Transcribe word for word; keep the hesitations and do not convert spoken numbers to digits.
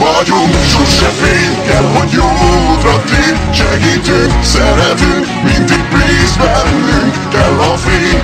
vagyunk, sose fény, kell, hogy jó útra tér. Segítünk, szeretünk, mindig bíz bennünk, kell a fény,